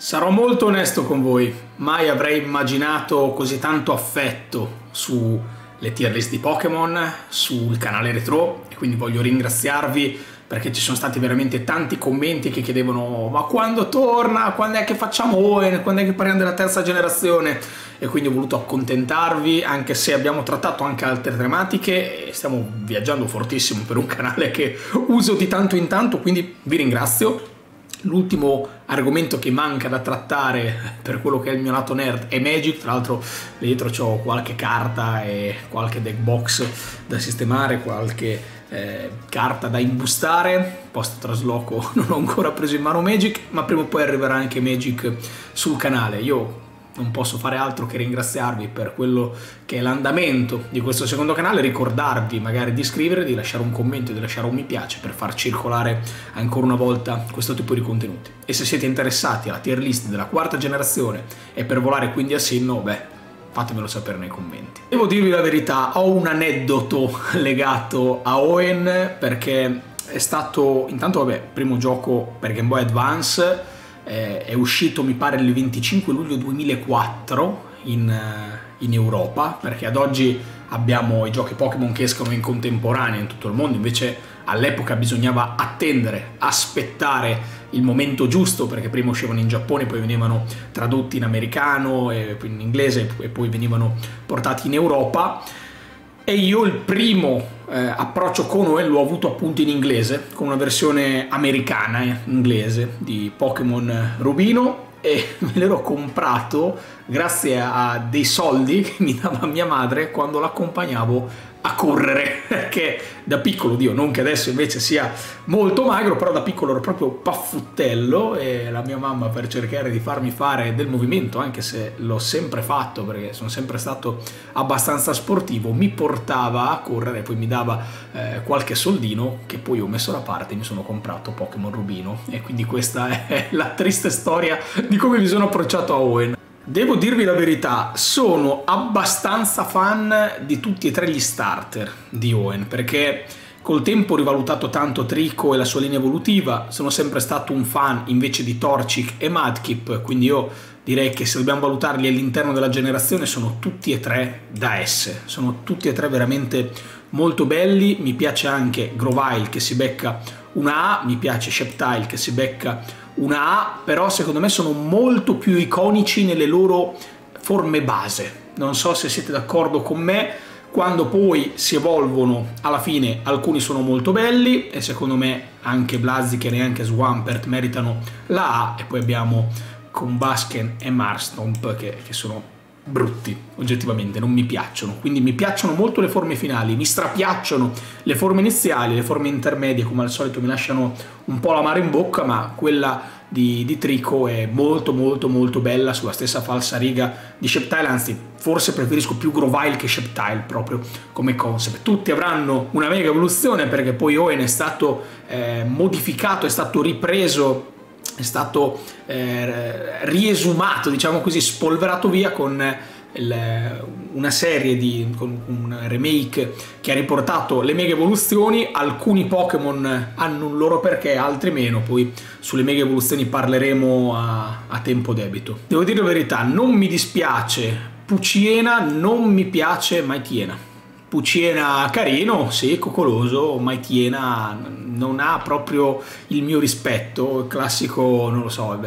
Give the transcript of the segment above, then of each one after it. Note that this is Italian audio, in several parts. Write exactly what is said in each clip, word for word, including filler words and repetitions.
Sarò molto onesto con voi, mai avrei immaginato così tanto affetto sulle tier list di Pokémon, sul canale Retro, e quindi voglio ringraziarvi perché ci sono stati veramente tanti commenti che chiedevano ma quando torna, quando è che facciamo Hoenn, quando è che parliamo della terza generazione, e quindi ho voluto accontentarvi, anche se abbiamo trattato anche altre tematiche e stiamo viaggiando fortissimo per un canale che uso di tanto in tanto, quindi vi ringrazio. L'ultimo argomento che manca da trattare per quello che è il mio lato nerd è Magic. Tra l'altro dietro ho qualche carta e qualche deck box da sistemare, qualche eh, carta da imbustare. Post trasloco non ho ancora preso in mano Magic, ma prima o poi arriverà anche Magic sul canale. Io non posso fare altro che ringraziarvi per quello che è l'andamento di questo secondo canale, ricordarvi magari di iscrivervi, di lasciare un commento e di lasciare un mi piace per far circolare ancora una volta questo tipo di contenuti. E se siete interessati alla tier list della quarta generazione e per volare quindi a Sinnoh, beh, fatemelo sapere nei commenti. Devo dirvi la verità, ho un aneddoto legato a Hoenn, perché è stato, intanto vabbè, primo gioco per Game Boy Advance, è uscito mi pare il venticinque luglio duemilaquattro in, in Europa, perché ad oggi abbiamo i giochi Pokémon che escono in contemporanea in tutto il mondo, invece all'epoca bisognava attendere, aspettare il momento giusto, perché prima uscivano in Giappone, poi venivano tradotti in americano e poi in inglese e poi venivano portati in Europa. E io il primo eh, approccio con Hoenn l'ho avuto appunto in inglese, con una versione americana eh, inglese di Pokémon Rubino, e me l'ero comprato grazie a dei soldi che mi dava mia madre quando l'accompagnavo a correre, perché da piccolo, Dio, non che adesso invece sia molto magro, però da piccolo ero proprio paffuttello, e la mia mamma, per cercare di farmi fare del movimento, anche se l'ho sempre fatto perché sono sempre stato abbastanza sportivo, mi portava a correre e poi mi dava eh, qualche soldino che poi ho messo da parte e mi sono comprato Pokémon Rubino. E quindi questa è la triste storia di come mi sono approcciato a Hoenn. Devo dirvi la verità, sono abbastanza fan di tutti e tre gli starter di Hoenn, perché col tempo ho rivalutato tanto Trico e la sua linea evolutiva, sono sempre stato un fan invece di Torchic e Mudkip, quindi io direi che se dobbiamo valutarli all'interno della generazione sono tutti e tre da S, sono tutti e tre veramente molto belli. Mi piace anche Grovyle che si becca una A, mi piace Sceptile che si becca una A, però secondo me sono molto più iconici nelle loro forme base. Non so se siete d'accordo con me, quando poi si evolvono alla fine alcuni sono molto belli, e secondo me anche Blaziken e anche Swampert meritano la A, e poi abbiamo Combusken e Marshtomp che, che sono brutti, oggettivamente non mi piacciono. Quindi mi piacciono molto le forme finali, mi strapiacciono le forme iniziali, le forme intermedie come al solito mi lasciano un po' l'amaro in bocca, ma quella di, di Trico è molto molto molto bella, sulla stessa falsa riga di Sceptile, anzi forse preferisco più Grovyle che Sceptile proprio come concept. Tutti avranno una mega evoluzione perché poi Hoenn è stato eh, modificato, è stato ripreso, è stato eh, riesumato, diciamo così, spolverato via con il, una serie di con un remake che ha riportato le mega evoluzioni. Alcuni Pokémon hanno un loro perché, altri meno, poi sulle mega evoluzioni parleremo a, a tempo debito. Devo dire la verità, non mi dispiace Poochyena, non mi piace Mightyena. Poochyena carino, sì, coccoloso, Mightyena non ha proprio il mio rispetto, il classico, non lo so,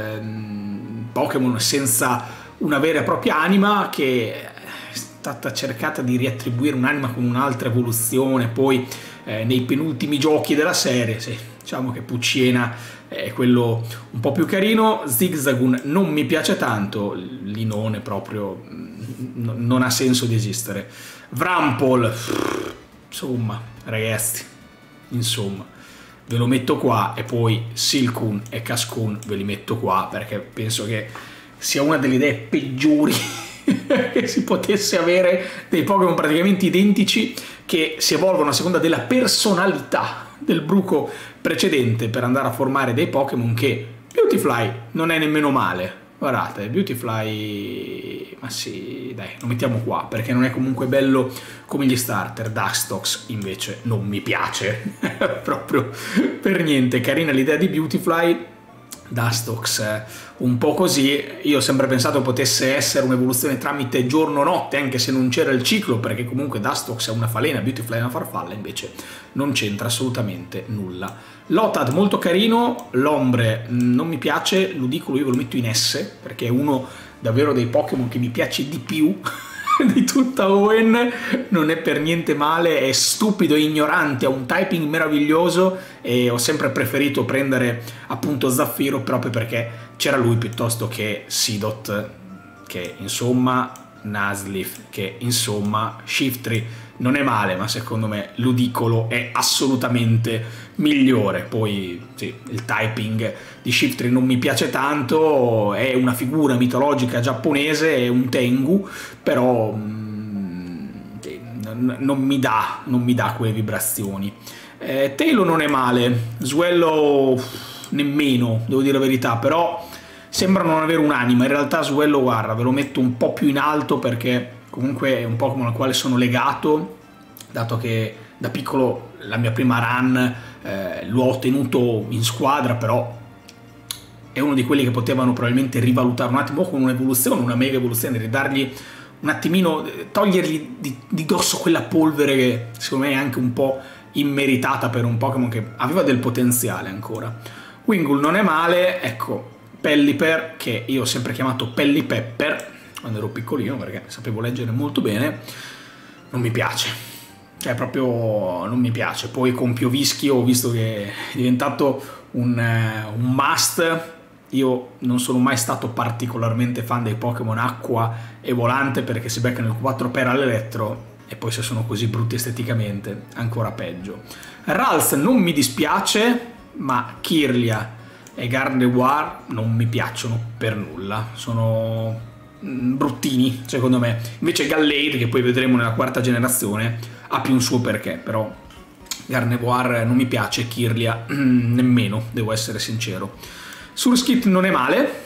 Pokémon senza una vera e propria anima, che è stata cercata di riattribuire un'anima con un'altra evoluzione, poi eh, nei penultimi giochi della serie, sì, diciamo che Poochyena è quello un po' più carino. Zigzagoon non mi piace tanto, Linone proprio non ha senso di esistere. Wurmple, insomma, ragazzi, insomma, ve lo metto qua, e poi Silcoon e Cascoon ve li metto qua perché penso che sia una delle idee peggiori che si potesse avere, dei Pokémon praticamente identici che si evolvono a seconda della personalità del bruco precedente per andare a formare dei Pokémon. Che Beautifly non è nemmeno male, guardate, Beautifly, ma sì, dai, lo mettiamo qua perché non è comunque bello come gli starter. Dustox invece non mi piace proprio per niente. Carina l'idea di Beautifly, Dustox un po' così. Io ho sempre pensato potesse essere un'evoluzione tramite giorno-notte, anche se non c'era il ciclo, perché comunque Dustox è una falena, Beautifly è una farfalla, invece non c'entra assolutamente nulla. Lotad molto carino, l'ombre non mi piace, Ludicolo io ve lo metto in S, perché è uno davvero dei Pokémon che mi piace di più di tutta Hoenn, non è per niente male, è stupido e ignorante, ha un typing meraviglioso e ho sempre preferito prendere appunto Zaffiro proprio perché c'era lui piuttosto che Seedot, che insomma, Nuzleaf, che insomma, Shiftry non è male, ma secondo me Ludicolo è assolutamente migliore. Poi sì, il typing di Shiftry non mi piace tanto, è una figura mitologica giapponese, è un Tengu, però mm, non mi dà, non mi dà quelle vibrazioni. Eh, Tailo non è male, Swellow nemmeno, devo dire la verità, però sembra non avere un'anima. In realtà Swellow, guarda, ve lo metto un po' più in alto perché comunque è un Pokémon al quale sono legato, dato che da piccolo la mia prima run eh, l'ho ottenuto in squadra, però è uno di quelli che potevano probabilmente rivalutare un attimo con un'evoluzione, una mega evoluzione, ridargli un attimino, togliergli di, di dosso quella polvere che secondo me è anche un po' immeritata per un Pokémon che aveva del potenziale ancora. Wingull non è male, ecco, Pelipper, che io ho sempre chiamato Pellipepper quando ero piccolino perché sapevo leggere molto bene, non mi piace, cioè proprio non mi piace. Poi con Piovischi ho visto che è diventato un, un must. Io non sono mai stato particolarmente fan dei Pokémon acqua e volante perché si beccano il quattro per all'elettro e poi se sono così brutti esteticamente ancora peggio. Ralts non mi dispiace, ma Kirlia e Gardevoir non mi piacciono per nulla, sono bruttini secondo me. Invece Gallade, che poi vedremo nella quarta generazione, ha più un suo perché, però Gardevoir non mi piace, Kirlia nemmeno, devo essere sincero. Surskit non è male,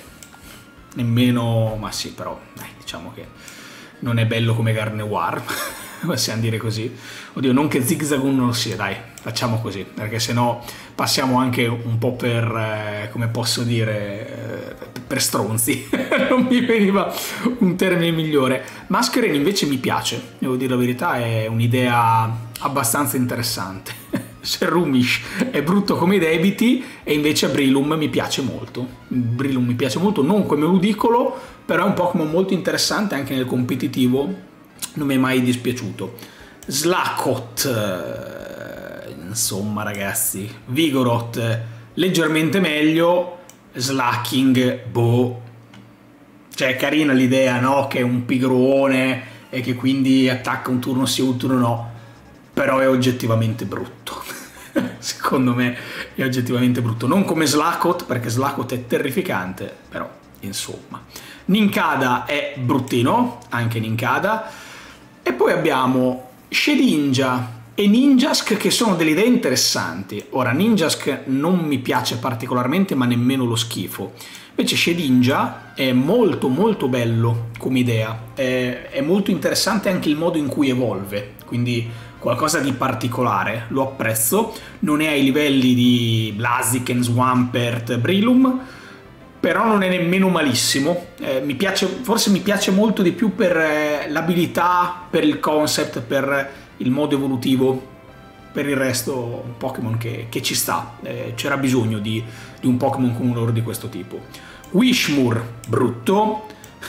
nemmeno, ma sì, però dai, diciamo che non è bello come Gardevoir, possiamo dire così. Oddio, non che Zigzagoon non lo sia, dai, facciamo così, perché sennò passiamo anche un po' per, eh, come posso dire, eh, per stronzi. Non mi veniva un termine migliore. Masquerain invece mi piace, devo dire la verità, è un'idea abbastanza interessante. Serrumish è brutto come i debiti e invece Breloom mi piace molto. Breloom mi piace molto, non come Ludicolo, però è un Pokémon molto interessante anche nel competitivo, non mi è mai dispiaciuto. Slacot, insomma ragazzi, Vigoroth leggermente meglio, Slacking, boh, cioè è carina l'idea, no? Che è un pigrone e che quindi attacca un turno sì un turno no, però è oggettivamente brutto. Secondo me è oggettivamente brutto, non come Slacot, perché Slacot è terrificante, però insomma. Nincada è bruttino, anche Nincada, e poi abbiamo Shedinja e Ninjask, che sono delle idee interessanti. Ora, Ninjask non mi piace particolarmente, ma nemmeno lo schifo. Invece Shedinja è molto molto bello come idea, è, è molto interessante anche il modo in cui evolve, quindi qualcosa di particolare, lo apprezzo. Non è ai livelli di Blaziken, Swampert, Breloom, però non è nemmeno malissimo. Eh, mi piace, forse mi piace molto di più per eh, l'abilità, per il concept, per il modo evolutivo. Per il resto un Pokémon che, che ci sta, eh, c'era bisogno di, di un Pokémon con un lore di questo tipo. Wishmoor, brutto.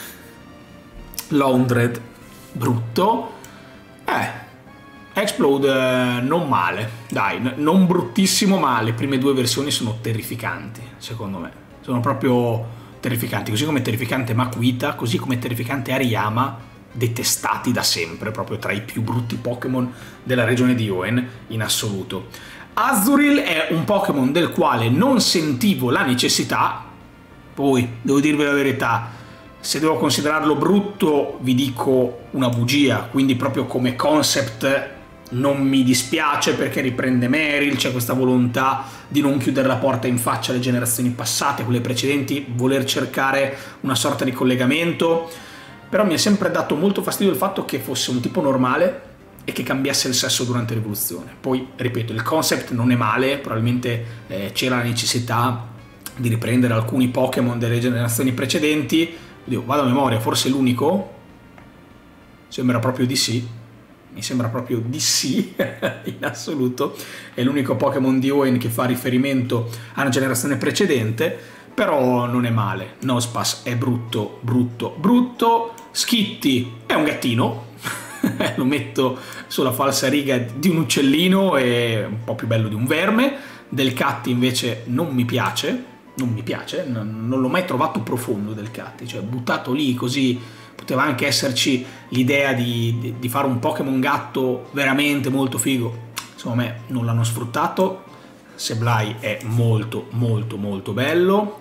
Laundred, brutto. Eh, Explode eh, non male, dai, non bruttissimo, ma le prime due versioni sono terrificanti, secondo me. Sono proprio terrificanti, così come terrificante Makuhita, così come terrificante Hariyama, detestati da sempre, proprio tra i più brutti Pokémon della regione di Hoenn in assoluto. Azurill è un Pokémon del quale non sentivo la necessità, poi devo dirvi la verità, se devo considerarlo brutto vi dico una bugia, quindi proprio come concept non mi dispiace perché riprende Meryl, c'è questa volontà di non chiudere la porta in faccia alle generazioni passate, quelle precedenti, voler cercare una sorta di collegamento. Però mi è sempre dato molto fastidio il fatto che fosse un tipo normale e che cambiasse il sesso durante l'evoluzione. Poi, ripeto, il concept non è male, probabilmente eh, c'era la necessità di riprendere alcuni Pokémon delle generazioni precedenti. Oddio, vado a memoria, forse l'unico? Sembra proprio di sì. Mi sembra proprio di sì, in assoluto. È l'unico Pokémon di Hoenn che fa riferimento a una generazione precedente, però non è male. Nosepass è brutto, brutto, brutto. Skitty è un gattino, lo metto sulla falsa riga di un uccellino, è un po' più bello di un verme. Delcatty invece non mi piace, non mi piace, non, non l'ho mai trovato profondo Delcatty, cioè buttato lì così. Poteva anche esserci l'idea di, di, di fare un Pokémon gatto veramente molto figo. Secondo me non l'hanno sfruttato. Sableye è molto molto molto bello.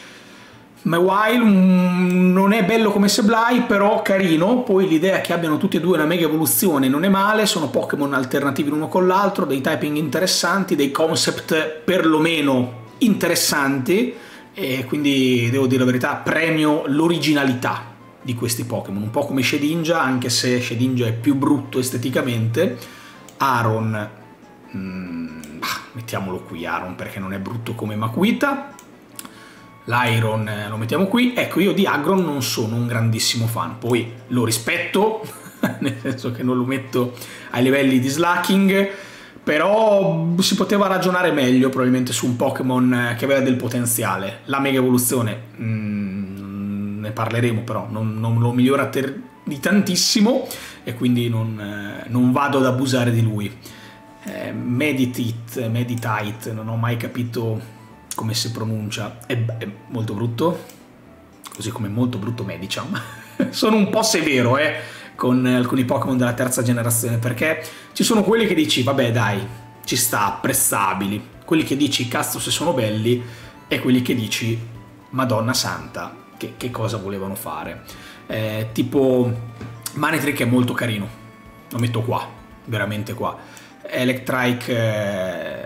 Mawile mm, non è bello come Sableye, però carino. Poi l'idea che abbiano tutti e due una mega evoluzione non è male. Sono Pokémon alternativi l'uno con l'altro, dei typing interessanti, dei concept perlomeno interessanti, e quindi devo dire la verità, premio l'originalità di questi Pokémon, un po' come Shedinja, anche se Shedinja è più brutto esteticamente. Aron, mm, bah, mettiamolo qui Aron perché non è brutto come Makuhita. L'Iron eh, lo mettiamo qui. Ecco, io di Aggron non sono un grandissimo fan, poi lo rispetto nel senso che non lo metto ai livelli di Slaking, però si poteva ragionare meglio probabilmente su un Pokémon che aveva del potenziale. La mega evoluzione mm, ne parleremo, però non, non lo migliora di tantissimo, e quindi non, eh, non vado ad abusare di lui. eh, Meditite, Meditite, non ho mai capito come si pronuncia, è, è molto brutto, così come molto brutto Medicham. Sono un po' severo eh, con alcuni Pokémon della terza generazione, perché ci sono quelli che dici vabbè dai, ci sta, apprezzabili, quelli che dici cazzo se sono belli, e quelli che dici Madonna Santa, che, che cosa volevano fare. Eh, tipo Manectric è molto carino, lo metto qua, veramente qua. Electrike eh,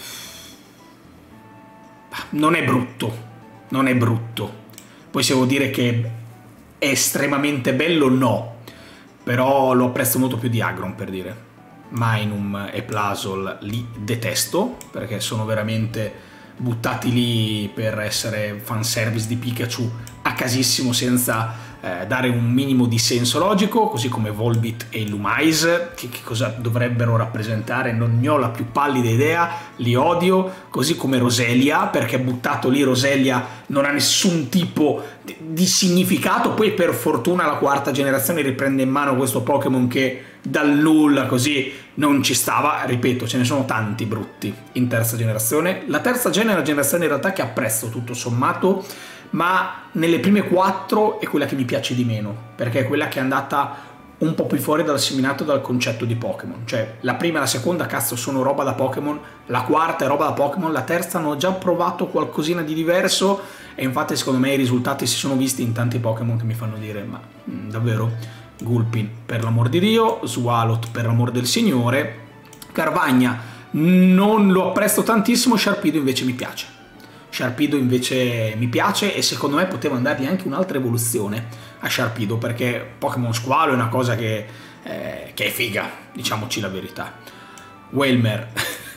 non è brutto, non è brutto. Poi se devo dire che è estremamente bello, no, però lo apprezzo molto più di Aggron, per dire. Minun e Plasol li detesto perché sono veramente buttati lì per essere fanservice di Pikachu a casissimo, senza eh, dare un minimo di senso logico, così come Volbit e Lumise, che, che cosa dovrebbero rappresentare non ne ho la più pallida idea, li odio, così come Roselia, perché buttato lì Roselia non ha nessun tipo di, di significato. Poi per fortuna la quarta generazione riprende in mano questo Pokémon che dal nulla così non ci stava. Ripeto, ce ne sono tanti brutti in terza generazione. La terza gen è una generazione in realtà che apprezzo tutto sommato, ma nelle prime quattro è quella che mi piace di meno, perché è quella che è andata un po' più fuori dal seminato dal concetto di Pokémon. Cioè la prima e la seconda cazzo sono roba da Pokémon, la quarta è roba da Pokémon, la terza hanno già provato qualcosina di diverso, e infatti secondo me i risultati si sono visti in tanti Pokémon che mi fanno dire ma mh, davvero? Gulpin per l'amor di Dio, Swalot per l'amor del Signore, Carvagna non lo apprezzo tantissimo, Sharpedo invece mi piace. Sharpedo invece mi piace, e secondo me poteva andargli anche un'altra evoluzione a Sharpedo, perché Pokémon Squalo è una cosa che, eh, che è figa, diciamoci la verità. Wailmer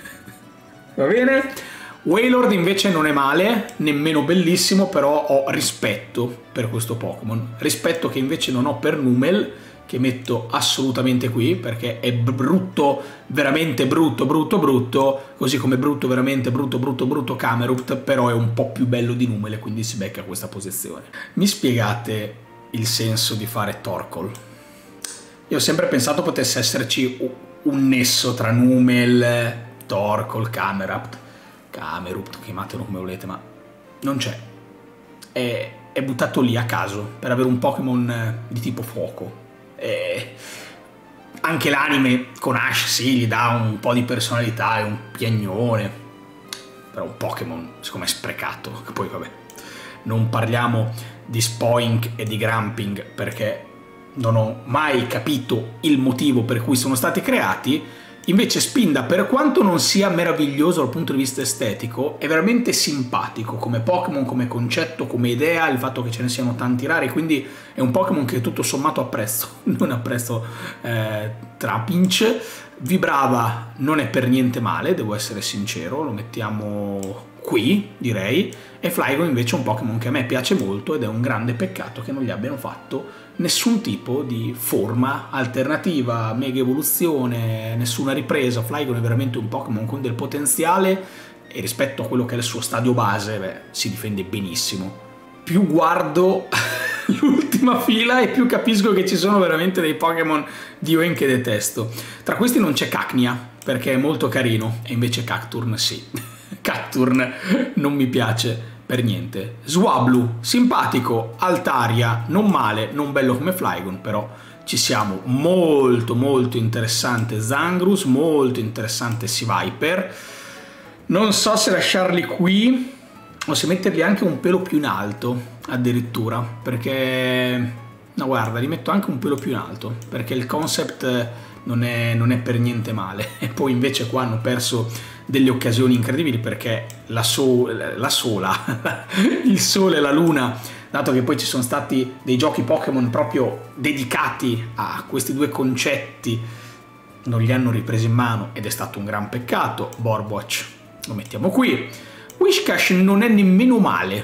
va bene. Wailord invece non è male, nemmeno bellissimo, però ho rispetto per questo Pokémon, rispetto che invece non ho per Numel, che metto assolutamente qui perché è brutto, veramente brutto, brutto, brutto, così come brutto, veramente brutto, brutto, brutto Camerupt, però è un po' più bello di Numel e quindi si becca questa posizione. Mi spiegate il senso di fare Torkoal? Io ho sempre pensato potesse esserci un nesso tra Numel, Torkoal, Camerupt, Camerupt, chiamatelo come volete, ma non c'è. È, è buttato lì a caso per avere un Pokémon di tipo fuoco. E anche l'anime con Ash sì, gli dà un po' di personalità, è un piagnone, però un Pokémon secondo me sprecato. Che poi vabbè, non parliamo di Spoink e di Grumping perché non ho mai capito il motivo per cui sono stati creati. Invece Spinda, per quanto non sia meraviglioso dal punto di vista estetico, è veramente simpatico come Pokémon, come concetto, come idea, il fatto che ce ne siano tanti rari, quindi è un Pokémon che tutto sommato apprezzo, non apprezzo eh, Trapinch, Vibrava non è per niente male, devo essere sincero, lo mettiamo qui, direi. E Flygon invece è un Pokémon che a me piace molto ed è un grande peccato che non gli abbiano fatto nessun tipo di forma alternativa, mega evoluzione, nessuna ripresa. Flygon è veramente un Pokémon con del potenziale e rispetto a quello che è il suo stadio base, beh, si difende benissimo. Più guardo l'ultima fila e più capisco che ci sono veramente dei Pokémon di Oen che detesto. Tra questi non c'è Cacnea, perché è molto carino, e invece Cacturne sì. Cacturne non mi piace per niente. Swablu, simpatico. Altaria, non male, non bello come Flygon, però ci siamo. Molto molto interessante Zangrus, molto interessante Seviper. Non so se lasciarli qui o se metterli anche un pelo più in alto, addirittura, perché... no, guarda, li metto anche un pelo più in alto, perché il concept non è, non è per niente male. E poi invece qua hanno perso delle occasioni incredibili, perché la, so la sola, il sole e la luna, dato che poi ci sono stati dei giochi Pokémon proprio dedicati a questi due concetti, non li hanno ripresi in mano ed è stato un gran peccato. Borbotch lo mettiamo qui. Whiscash non è nemmeno male.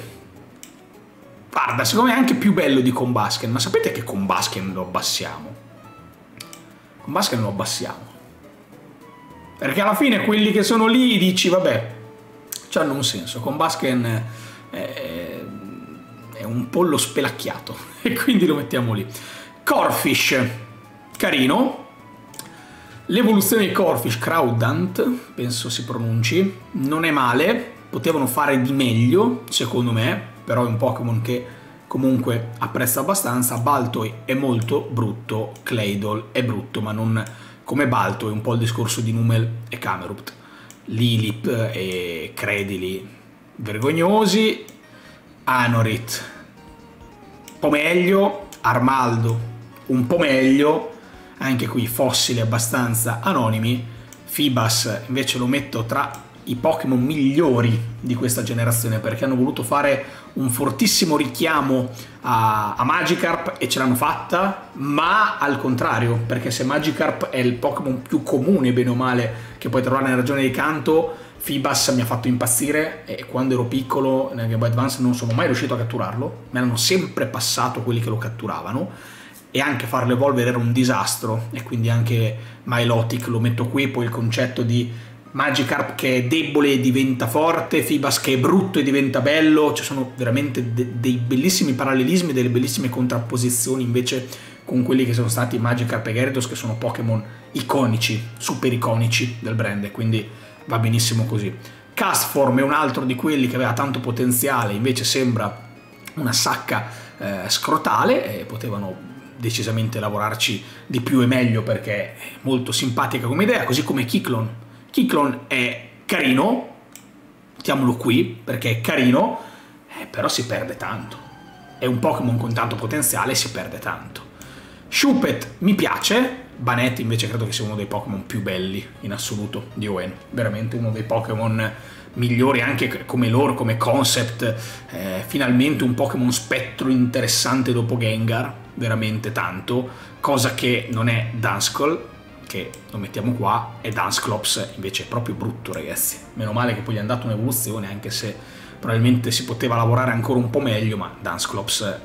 Guarda, secondo me è anche più bello di Combusken, ma sapete che Combusken lo abbassiamo? Combusken lo abbassiamo. Perché alla fine quelli che sono lì dici, vabbè, c'hanno un senso. Combusken è, è un pollo spelacchiato e quindi lo mettiamo lì. Corphish, carino. L'evoluzione di Corphish, Crawdant, penso si pronunci, non è male. Potevano fare di meglio, secondo me, però è un Pokémon che comunque apprezzo abbastanza. Baltoy è molto brutto, Claydol è brutto, ma non come Baltoy, un po' il discorso di Numel e Camerupt. Lilip e Credili vergognosi. Anorit un po' meglio, Armaldo un po' meglio, anche qui fossili abbastanza anonimi. Feebas invece lo metto tra i Pokémon migliori di questa generazione, perché hanno voluto fare un fortissimo richiamo a, a Magikarp e ce l'hanno fatta, ma al contrario, perché se Magikarp è il Pokémon più comune, bene o male, che puoi trovare nella regione di Kanto, Feebas mi ha fatto impazzire e quando ero piccolo nel Game Boy Advance non sono mai riuscito a catturarlo, me l'hanno sempre passato quelli che lo catturavano, e anche farlo evolvere era un disastro, e quindi anche Milotic lo metto qui. Poi il concetto di Magikarp che è debole e diventa forte, Feebas che è brutto e diventa bello, ci sono veramente de dei bellissimi parallelismi, delle bellissime contrapposizioni invece con quelli che sono stati Magikarp e Gyarados, che sono Pokémon iconici, super iconici del brand, quindi va benissimo così. Castform è un altro di quelli che aveva tanto potenziale, invece sembra una sacca eh, scrotale, e potevano decisamente lavorarci di più e meglio, perché è molto simpatica come idea, così come Kicklon. Kicklon è carino, mettiamolo qui perché è carino, eh, però si perde tanto. È un Pokémon con tanto potenziale e si perde tanto. Shuppet mi piace, Banette invece credo che sia uno dei Pokémon più belli in assoluto di Oen, veramente uno dei Pokémon migliori anche come lore, come concept, eh, finalmente un Pokémon spettro interessante dopo Gengar, veramente tanto, cosa che non è Duskull, che lo mettiamo qua, e Dusclops invece è proprio brutto, ragazzi. Meno male che poi gli hanno dato un'evoluzione, anche se probabilmente si poteva lavorare ancora un po' meglio, ma Dusclops,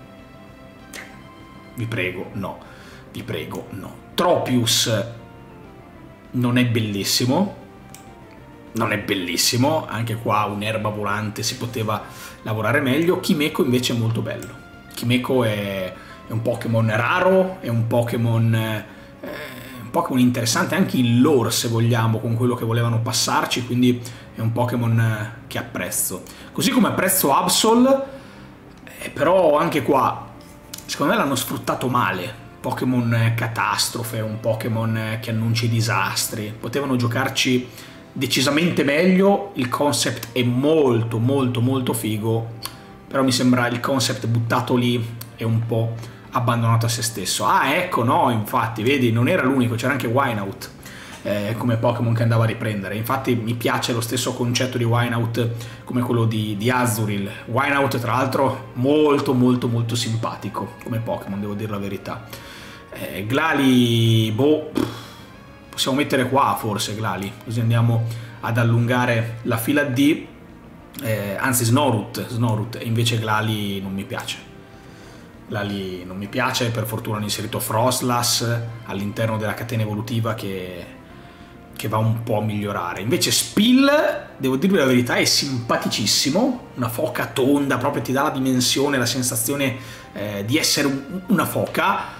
vi prego, no, vi prego, no. Tropius non è bellissimo, non è bellissimo, anche qua un'erba volante si poteva lavorare meglio. Kimeko invece è molto bello. Kimeko è, è un Pokémon raro, è un Pokémon eh, un Pokémon interessante anche in lore, se vogliamo, con quello che volevano passarci, quindi è un Pokémon che apprezzo. Così come apprezzo Absol, eh, però anche qua secondo me l'hanno sfruttato male. Pokémon catastrofe, un Pokémon che annuncia i disastri. Potevano giocarci decisamente meglio, il concept è molto molto molto figo, però mi sembra il concept buttato lì è un po' abbandonato a se stesso. Ah, ecco, no, infatti, vedi, non era l'unico, c'era anche Wynaut eh, come Pokémon che andava a riprendere. Infatti mi piace lo stesso concetto di Wynaut come quello di, di Azurill. Wynaut tra l'altro molto molto molto simpatico come Pokémon, devo dire la verità. eh, Glali, boh, possiamo mettere qua forse Glalie, così andiamo ad allungare la fila D, eh, anzi Snorut, Snorut, e invece Glalie non mi piace. Glalie non mi piace, per fortuna hanno inserito Frostlass all'interno della catena evolutiva che, che va un po' a migliorare. Invece Spill, devo dirvi la verità, è simpaticissimo, una foca tonda, proprio ti dà la dimensione, la sensazione eh, di essere un, una foca.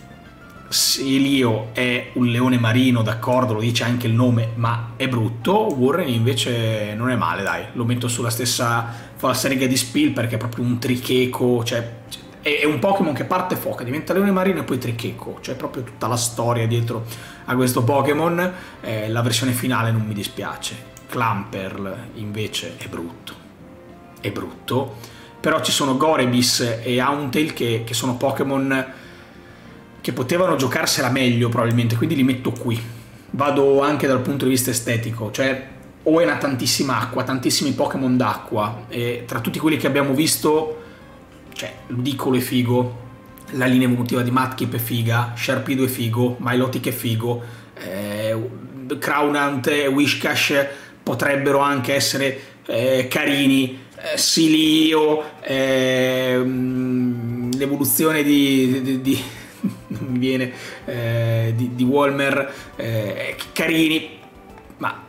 Celio è un leone marino, d'accordo, lo dice anche il nome, ma è brutto. Warren invece non è male, dai, lo metto sulla stessa falsariga di Spill perché è proprio un tricheco, cioè è un Pokémon che parte foca, diventa leone marino e poi tricheco, cioè proprio tutta la storia dietro a questo Pokémon. Eh, la versione finale non mi dispiace. Clamperl invece è brutto, è brutto, però ci sono Gorebyss e Hauntail che, che sono Pokémon che potevano giocarsela meglio probabilmente, quindi li metto qui. Vado anche dal punto di vista estetico, cioè Hoenn ha tantissima acqua, tantissimi Pokémon d'acqua, e tra tutti quelli che abbiamo visto, cioè Ludicolo è figo, la linea evolutiva di Mudkip è figa, Sharpedo è figo, Milotic è figo, eh, Crownant e Whiscash potrebbero anche essere eh, carini, eh, Silio, eh, l'evoluzione di... di, di non mi viene eh, di, di Walmer, eh, carini, ma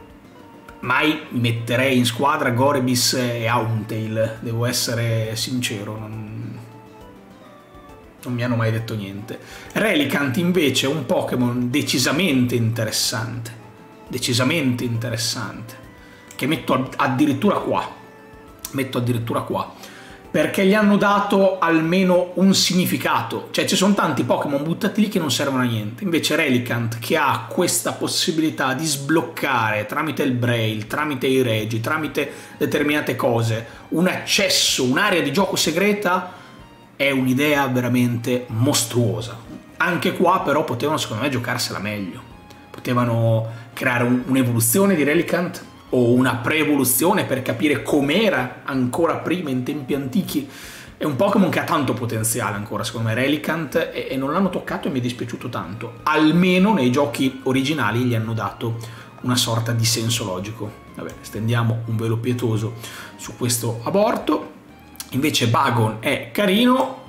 mai mi metterei in squadra Gorebyss e Hauntail, devo essere sincero, non, non mi hanno mai detto niente. Relicanth invece è un Pokémon decisamente interessante, decisamente interessante, che metto addirittura qua, metto addirittura qua, perché gli hanno dato almeno un significato. Cioè ci sono tanti Pokémon buttati lì che non servono a niente, invece Relicanth, che ha questa possibilità di sbloccare tramite il Braille, tramite i Regi, tramite determinate cose, un accesso, un'area di gioco segreta, è un'idea veramente mostruosa. Anche qua però potevano secondo me giocarsela meglio, potevano creare un'evoluzione di Relicanth o una pre-evoluzione per capire com'era ancora prima in tempi antichi. È un Pokémon che ha tanto potenziale ancora secondo me Relicanth, e, e non l'hanno toccato e mi è dispiaciuto tanto. Almeno nei giochi originali gli hanno dato una sorta di senso logico. Vabbè, stendiamo un velo pietoso su questo aborto. Invece Bagon è carino,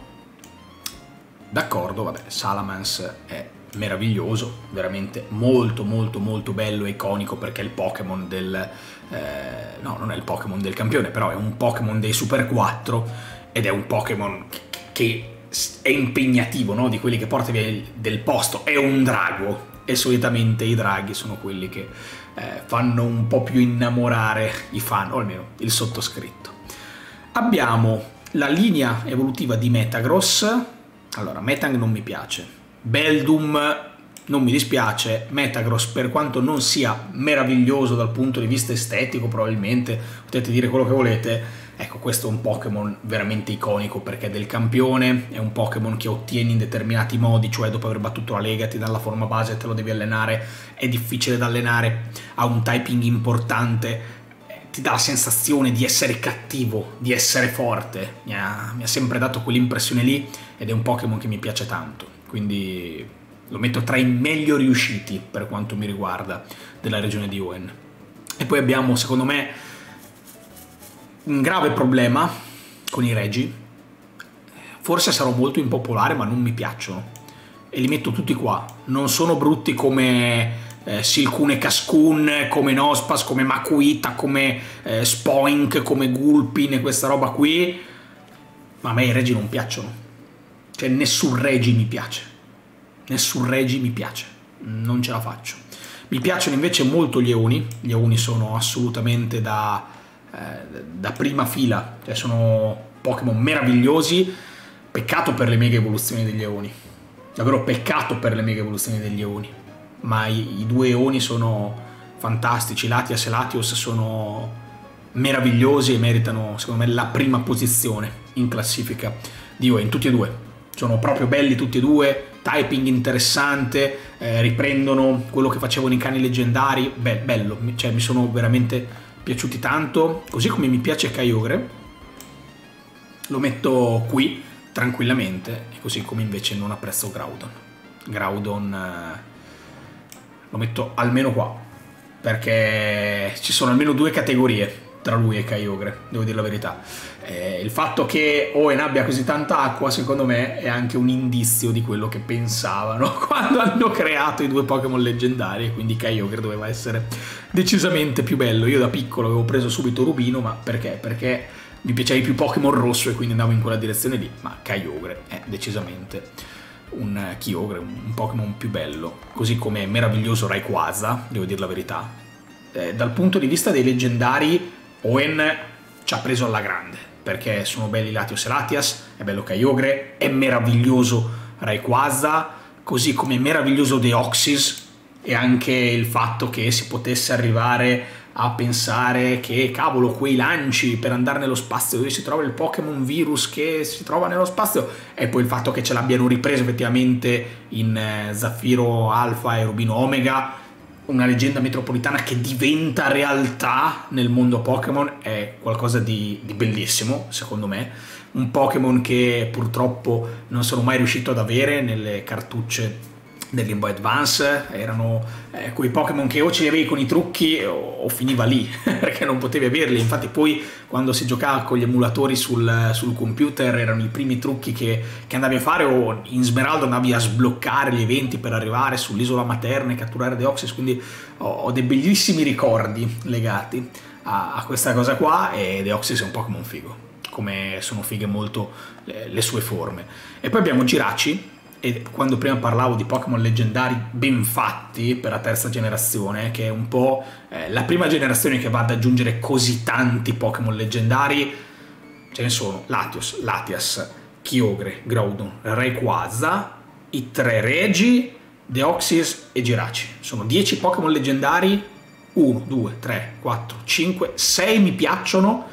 d'accordo, vabbè, Salamence è meraviglioso, veramente molto molto molto bello e iconico, perché è il Pokémon del eh, no, non è il Pokémon del campione, però è un Pokémon dei Super quattro ed è un Pokémon che è impegnativo, no? Di quelli che porta via del posto, è un drago, e solitamente i draghi sono quelli che eh, fanno un po' più innamorare i fan, o almeno il sottoscritto. Abbiamo la linea evolutiva di Metagross. Allora, Metang non mi piace, Beldum non mi dispiace, Metagross, per quanto non sia meraviglioso dal punto di vista estetico, probabilmente potete dire quello che volete, ecco, questo è un Pokémon veramente iconico perché è del campione, è un Pokémon che ottieni in determinati modi, cioè dopo aver battuto la lega ti dà la forma base, te lo devi allenare, è difficile da allenare, ha un typing importante, ti dà la sensazione di essere cattivo, di essere forte, mi ha, mi ha sempre dato quell'impressione lì, ed è un Pokémon che mi piace tanto, quindi lo metto tra i meglio riusciti per quanto mi riguarda della regione di Hoenn. E poi abbiamo, secondo me, un grave problema con i Regi, forse sarò molto impopolare ma non mi piacciono, e li metto tutti qua. Non sono brutti come eh, Silcoon e Cascoon, come Nospas, come Makuhita, come eh, Spoink, come Gulpin e questa roba qui, ma a me i Regi non piacciono. Cioè nessun Regi mi piace, nessun Regi mi piace, non ce la faccio. Mi piacciono invece molto gli Eoni, gli Eoni sono assolutamente da, eh, da prima fila, cioè sono Pokémon meravigliosi, peccato per le mega evoluzioni degli Eoni, davvero peccato per le mega evoluzioni degli Eoni, ma i, i due Eoni sono fantastici, Latias e Latios sono meravigliosi e meritano secondo me la prima posizione in classifica di Hoenn, tutti e due. Sono proprio belli tutti e due, typing interessante, eh, riprendono quello che facevano i cani leggendari, Be bello, cioè mi sono veramente piaciuti tanto, così come mi piace Kyogre, lo metto qui tranquillamente, e così come invece non apprezzo Groudon. Groudon, eh, lo metto almeno qua, perché ci sono almeno due categorie tra lui e Kyogre, devo dire la verità. Eh, il fatto che Owen abbia così tanta acqua, secondo me, è anche un indizio di quello che pensavano quando hanno creato i due Pokémon leggendari, quindi Kyogre doveva essere decisamente più bello. Io da piccolo avevo preso subito Rubino, ma perché? Perché mi piaceva di più Pokémon rosso e quindi andavo in quella direzione lì, ma Kyogre è decisamente un Kyogre, un Pokémon più bello, così come è meraviglioso Rayquaza, devo dire la verità. Eh, dal punto di vista dei leggendari, Owen ci ha preso alla grande, perché sono belli Latios e Latias, è bello Kyogre, è meraviglioso Rayquaza, così come è meraviglioso Deoxys, e anche il fatto che si potesse arrivare a pensare che, cavolo, quei lanci per andare nello spazio dove si trova il Pokémon Virus che si trova nello spazio, e poi il fatto che ce l'abbiano ripreso effettivamente in eh, Zaffiro Alpha e Rubino Omega, una leggenda metropolitana che diventa realtà nel mondo Pokémon, è qualcosa di, di bellissimo, secondo me. Un Pokémon che purtroppo non sono mai riuscito ad avere nelle cartucce del Game Boy Advance. Erano eh, quei Pokémon che o ce li avevi con i trucchi o, o finiva lì, perché non potevi averli. Infatti poi quando si giocava con gli emulatori sul, sul computer erano i primi trucchi che, che andavi a fare, o in Smeraldo andavi a sbloccare gli eventi per arrivare sull'isola materna e catturare Deoxys, quindi ho, ho dei bellissimi ricordi legati a, a questa cosa qua, e Deoxys è un Pokémon figo, come sono fighe molto le, le sue forme. E poi abbiamo Jirachi, e quando prima parlavo di Pokémon leggendari ben fatti per la terza generazione, che è un po' eh, la prima generazione che va ad aggiungere così tanti Pokémon leggendari, ce ne sono Latios, Latias, Kyogre, Groudon, Rayquaza, i tre Regi, Deoxys e Jirachi. Sono dieci Pokémon leggendari, uno, due, tre, quattro, cinque, sei mi piacciono.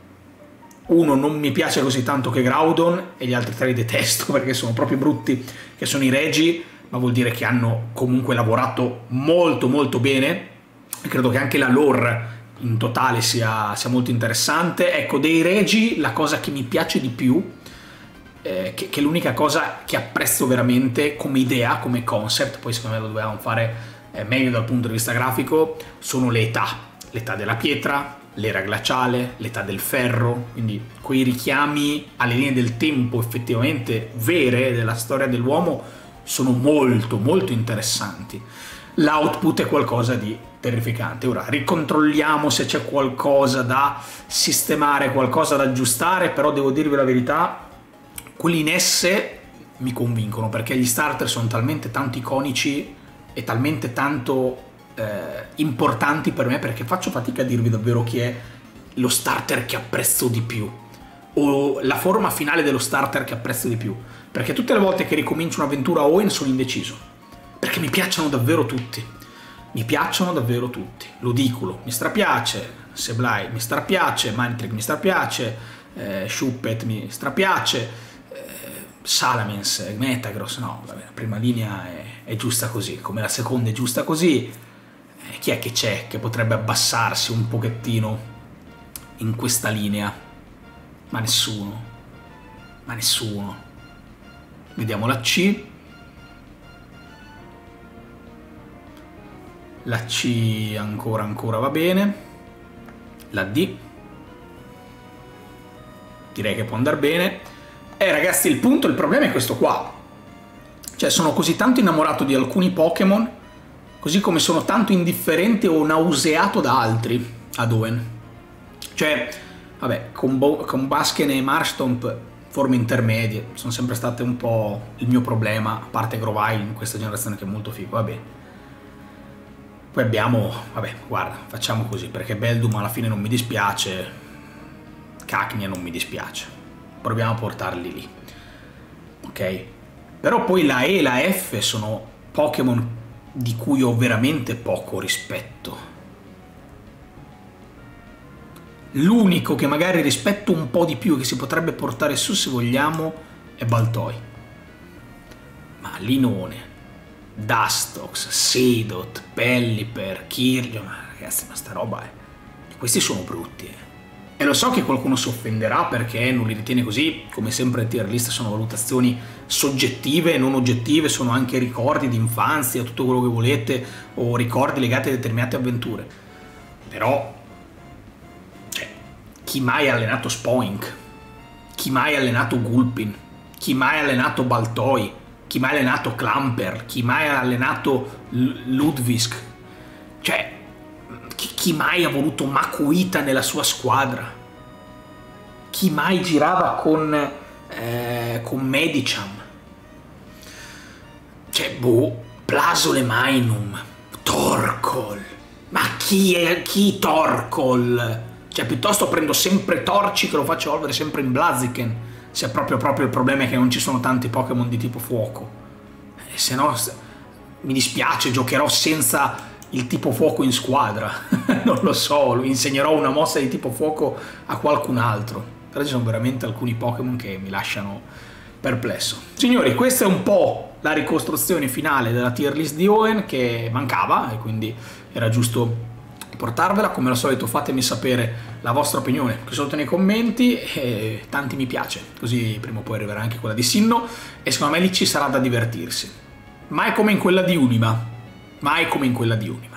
Uno non mi piace così tanto che Groudon, e gli altri tre li detesto perché sono proprio brutti, che sono i Regi, ma vuol dire che hanno comunque lavorato molto molto bene, e credo che anche la lore in totale sia, sia molto interessante. Ecco, dei Regi la cosa che mi piace di più, eh, che, che è l'unica cosa che apprezzo veramente come idea, come concept, poi secondo me lo dovevamo fare eh, meglio dal punto di vista grafico, sono le età, l'età della pietra, l'era glaciale, l'età del ferro, quindi quei richiami alle linee del tempo effettivamente vere della storia dell'uomo sono molto molto interessanti. L'output è qualcosa di terrificante. Ora ricontrolliamo se c'è qualcosa da sistemare, qualcosa da aggiustare, però devo dirvi la verità, quelli in S mi convincono, perché gli starter sono talmente tanto iconici e talmente tanto Eh, importanti per me, perché faccio fatica a dirvi davvero chi è lo starter che apprezzo di più, o la forma finale dello starter che apprezzo di più, perché tutte le volte che ricomincio un'avventura Owen sono indeciso, perché mi piacciono davvero tutti, mi piacciono davvero tutti. Ludicolo mi strapiace, Sableye mi strapiace, Mantric mi strapiace, eh, Shuppet mi strapiace, eh, Salamence, Metagross no, vabbè, la prima linea è, è giusta così, come la seconda è giusta così. Chi è che c'è che potrebbe abbassarsi un pochettino in questa linea? Ma nessuno, ma nessuno. Vediamo la C. La C ancora ancora va bene. La D direi che può andare bene. E ragazzi, il punto, il problema è questo qua. Cioè, sono così tanto innamorato di alcuni Pokémon, così come sono tanto indifferente o nauseato da altri ad Owen. Cioè, vabbè, con, Bo con Basken e Marshtomp forme intermedie sono sempre state un po' il mio problema, a parte Grovyle in questa generazione che è molto figo, vabbè. Poi abbiamo, vabbè, guarda, facciamo così, perché Beldum alla fine non mi dispiace, Cacnea non mi dispiace, proviamo a portarli lì, ok? Però poi la E e la F sono Pokémon di cui ho veramente poco rispetto. L'unico che magari rispetto un po' di più, che si potrebbe portare su se vogliamo, è Baltoy. Ma Linone, Dustox, Seedot, Pelipper, Kirlion, ma ragazzi, ma sta roba è... questi sono brutti, eh. E lo so che qualcuno si offenderà perché non li ritiene così, come sempre le tier list sono valutazioni soggettive, non oggettive, sono anche ricordi di infanzia, tutto quello che volete, o ricordi legati a determinate avventure. Però, cioè, chi mai ha allenato Spoink? Chi mai ha allenato Gulpin? Chi mai ha allenato Baltoi? Chi mai ha allenato Clamper? Chi mai ha allenato Ludwig? Cioè, chi, chi mai ha voluto Makuhita nella sua squadra? Chi mai girava con, eh, con Medicham? Cioè, boh, Plasolemainum, Torkoal. Ma chi è chi Torkoal? Cioè, piuttosto prendo sempre Torchic che lo faccio evolvere sempre in Blaziken, se proprio, proprio il problema è che non ci sono tanti Pokémon di tipo fuoco. E se no, se... mi dispiace, giocherò senza il tipo fuoco in squadra. Non lo so, insegnerò una mossa di tipo fuoco a qualcun altro. Però ci sono veramente alcuni Pokémon che mi lasciano perplesso. Signori, questa è un po' la ricostruzione finale della tier list di Owen, che mancava e quindi era giusto portarvela. Come al solito fatemi sapere la vostra opinione qui sotto nei commenti e tanti mi piace, così prima o poi arriverà anche quella di Sinnoh e secondo me lì ci sarà da divertirsi. Mai come in quella di Unima, mai come in quella di Unima.